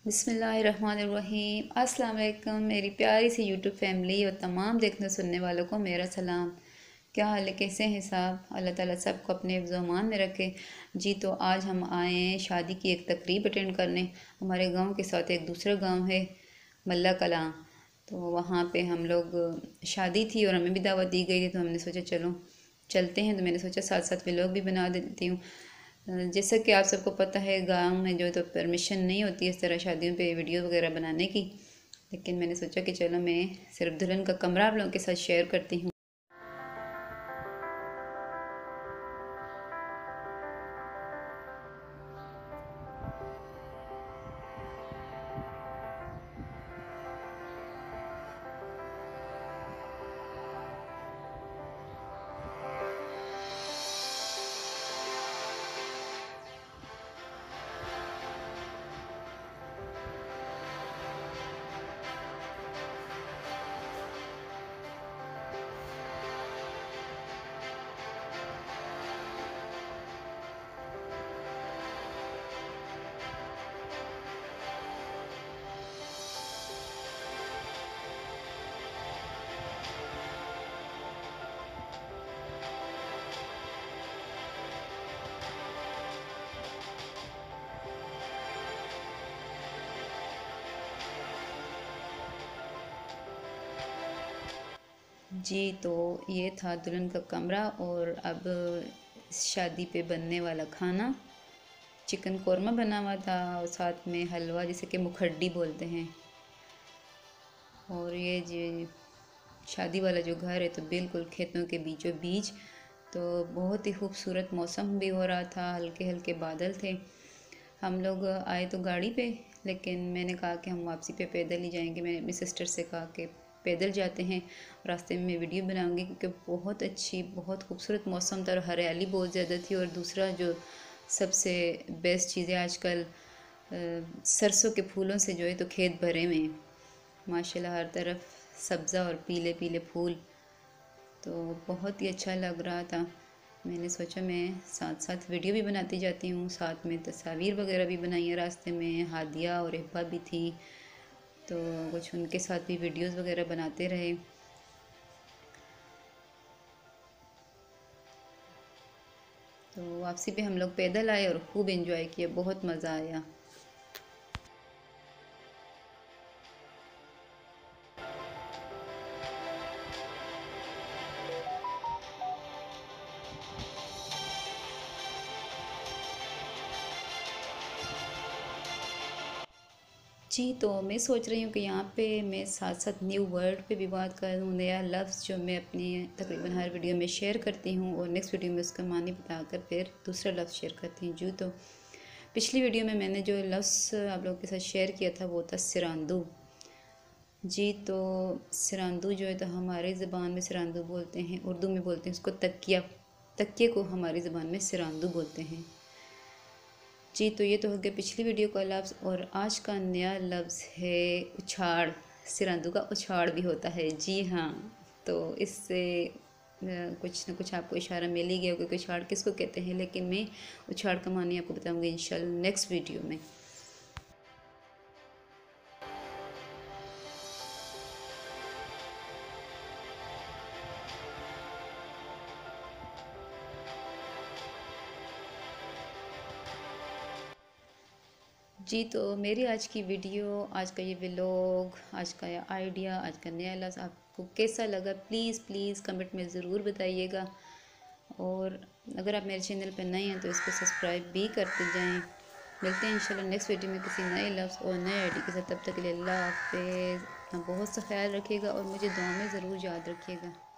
बिस्मिल्लाहिर्रहमानिर्रहीम। अस्सलाम वालेकुम मेरी प्यारी सी यूट्यूब फैमिली और तमाम देखने सुनने वालों को मेरा सलाम। क्या हाल है, कैसे हैं साहब? अल्लाह ताला सबको अपने ज़ुबान में रखे। जी तो आज हम आए हैं शादी की एक तकरीब अटेंड करने। हमारे गांव के साथ एक दूसरा गांव है मल्ला कलां, तो वहाँ पे हम लोग शादी थी और हमें भी दावत दी गई थी, तो हमने सोचा चलो चलते हैं। तो मैंने सोचा साथ साथ व्लॉग भी बना देती हूँ। जैसा कि आप सबको पता है गांव में जो है तो परमिशन नहीं होती इस तरह शादियों पे वीडियो वगैरह बनाने की, लेकिन मैंने सोचा कि चलो मैं सिर्फ दुल्हन का कमरा आप लोगों के साथ शेयर करती हूँ। जी तो ये था दुल्हन का कमरा, और अब शादी पे बनने वाला खाना। चिकन कौरमा बना हुआ था और साथ में हलवा, जिसे कि मुखड्डी बोलते हैं। और ये जी शादी वाला जो घर है तो बिल्कुल खेतों के बीचों बीच, तो बहुत ही खूबसूरत मौसम भी हो रहा था, हल्के हल्के बादल थे। हम लोग आए तो गाड़ी पे, लेकिन मैंने कहा कि हम वापसी पे पैदल ही जाएंगे। मैंने अपनी सिस्टर से कहा कि पैदल जाते हैं, रास्ते में मैं वीडियो बनाऊंगी, क्योंकि बहुत अच्छी बहुत खूबसूरत मौसम था और हरियाली बहुत ज़्यादा थी। और दूसरा जो सबसे बेस्ट चीज़ है, आजकल सरसों के फूलों से जो है तो खेत भरे हुए हैं माशाल्लाह, हर तरफ सब्ज़ा और पीले पीले फूल, तो बहुत ही अच्छा लग रहा था। मैंने सोचा मैं साथ साथ वीडियो भी बनाती जाती हूँ, साथ में तस्वीर वगैरह भी बनाई है। रास्ते में हादिया और हिब्बा भी थी, तो कुछ उनके साथ भी वीडियोस वगैरह बनाते रहे। तो वापसी पे हम लोग पैदल आए और खूब एंजॉय किया, बहुत मज़ा आया। जी तो मैं सोच रही हूँ कि यहाँ पे मैं साथ साथ न्यू वर्ड पे भी बात करूँ, नया लफ्ज़ जो मैं अपनी तकरीबन हर वीडियो में शेयर करती हूँ, और नेक्स्ट वीडियो में उसका मानी बताकर फिर दूसरा लफ्ज़ शेयर करती हूँ। जी तो पिछली वीडियो में मैंने जो लफ्ज़ आप लोगों के साथ शेयर किया था वो था सिरांदू। जी तो सिरांदू जो है तो हमारी ज़बान में सिरांदू बोलते हैं, उर्दू में बोलते हैं उसको तकिया। तकिए को हमारी ज़बान में सिरांदू बोलते हैं। जी तो ये तो हो गया पिछली वीडियो का लफ्ज़, और आज का नया लफ्ज़ है उछाड़। सिरांदू का उछाड़ भी होता है, जी हाँ। तो इससे कुछ न कुछ आपको इशारा मिल ही गया होगा कि उछाड़ किसको कहते हैं, लेकिन मैं उछाड़ का मानी आपको बताऊंगी इंशाल्लाह नेक्स्ट वीडियो में। जी तो मेरी आज की वीडियो, आज का ये व्लॉग, आज का ये आइडिया, आज का नया लफ्ज़ आपको कैसा लगा, प्लीज़ प्लीज़ कमेंट में ज़रूर बताइएगा। और अगर आप मेरे चैनल पर नए हैं तो इसको सब्सक्राइब भी करते जाएं। मिलते हैं इंशाल्लाह नेक्स्ट वीडियो में किसी नए लफ्ज़ और नए आइडिया के साथ। तब तक के लिए अल्लाह हाफिज़। अपना बहुत सा ख्याल रखिएगा और मुझे दुआ में ज़रूर याद रखिएगा।